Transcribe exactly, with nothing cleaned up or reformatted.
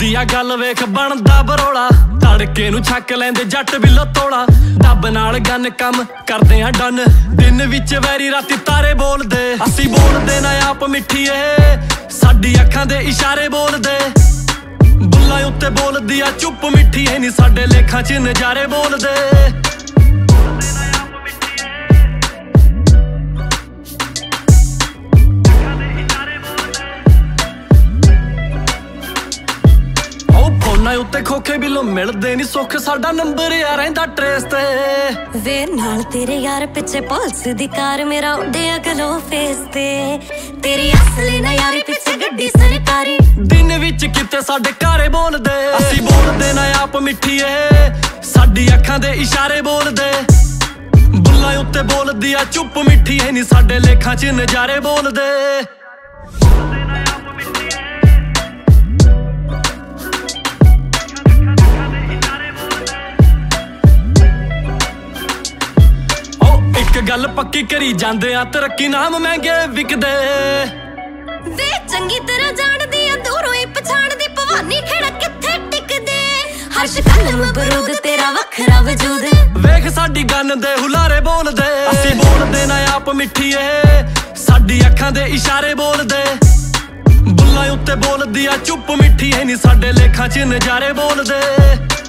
ਹੁੰਦੀ ਆ ਗੱਲ ਵੇਖ ਬਣਦਾ ਬਰੋਲਾ, ਤੜਕੇ ਨੂੰ ਛੱਕ ਲੈਂਦੇ ਜੱਟ ਬਿੱਲੋ ਤੋਲਾ। ਡੱਬ ਨਾਲ ਗੰਨ ਕੰਮ ਕਰਦੇ ਆ ਡਨ, ਦਿਨ ਵਿੱਚ ਵੈਰੀ ਰਾਤੀ ਤਾਰੇ ਬੋਲਦੇ। ਅਸੀਂ ਬੋਲਦੇ ਨਾ ਆਪ ਮਿੱਠੀਏ, ਸਾਡੀ ਅੱਖਾਂ ਦੇ ਇਸ਼ਾਰੇ ਬੋਲਦੇ। ਬੁੱਲਾਂ ਉੱਤੇ ਬੋਲਦੀ ਆ ਚੁੱਪ ਮਿੱਠੀਏ, ਨੀ ਸਾਡੇ ਲੇਖਾਂ 'ਚ ਨਜ਼ਾਰੇ ਬੋਲਦੇ। ਉੱਤੇ ਖੋਖੇ ਬਿੱਲੋਂ ਮਿਲਦੇ ਨੀ ਸੁੱਖ, ਸਾਡਾ ਨੰਬਰ ਆ ਰਹਿੰਦਾ ਟਰੇਸ ਤੇ। ਵੇ ਨਾਲ ਤੇਰੇ ਯਾਰ ਪਿੱਛੇ ਪੁਲਿਸ ਦੀ ਕਾਰ, ਮੇਰਾ ਉੱਡਿਆ ਗਲੋ ਫੇਸ ਤੇ। ਤੇਰੀ ਅਸਲੀ ਨਾ ਯਾਰੀ ਪਿੱਛੇ ਗੱਡੀ ਸਰਕਾਰੀ, ਦਿਨ ਵਿੱਚ ਕਿਤੇ ਸਾਡੇ ਘਰੇ ਬੋਲਦੇ। ਅਸੀਂ ਬੋਲਦੇ ਨਾ ਆਪ ਮਿੱਠੀਏ, ਸਾਡੀ ਅੱਖਾਂ ਦੇ ਇਸ਼ਾਰੇ ਬੋਲਦੇ। ਬੁੱਲਾਂ ਉੱਤੇ ਬੋਲਦੀ ਆ ਚੁੱਪ ਮਿੱਠੀਏ, ਨੀ ਸਾਡੇ ਲੇਖਾਂ 'ਚ ਨਜ਼ਾਰੇ ਬੋਲਦੇ। ਗੱਲ ਪੱਕੀ ਕਰੀ ਜਾਂਦੇ ਆ, ਤਰੱਕੀ ਨਾਮ ਮਹਿੰਗੇ ਵਿਕਦੇ। ਵੇ ਚੰਗੀ ਤਰ੍ਹਾਂ ਜਾਣਦੀ ਆ ਦੂਰੋਂ ਹੀ ਪਛਾਣਦੀ, ਭਵਾਨੀ ਖੇੜਾ ਕਿੱਥੇ ਟਿਕਦੇ। ਹਰਸ਼ ਕਲਮ ਬਰੂਦ ਤੇਰਾ ਵੱਖਰਾ ਵਜੂਦ, ਵੇਖ ਸਾਡੀ ਗੰਨ ਦੇ ਹੁਲਾਰੇ ਬੋਲਦੇ। ਅਸੀਂ ਬੋਲਦੇ ਨਾ ਆਪ ਮਿੱਠੀਏ, ਸਾਡੀ ਅੱਖਾਂ ਦੇ ਇਸ਼ਾਰੇ ਬੋਲਦੇ। ਬੁੱਲਾਂ ਉੱਤੇ ਬੋਲਦੀ ਆ ਚੁੱਪ ਮਿੱਠੀਏ, ਨੀ ਸਾਡੇ ਲੇਖਾਂ 'ਚ ਨਜ਼ਾਰੇ ਬੋਲਦੇ।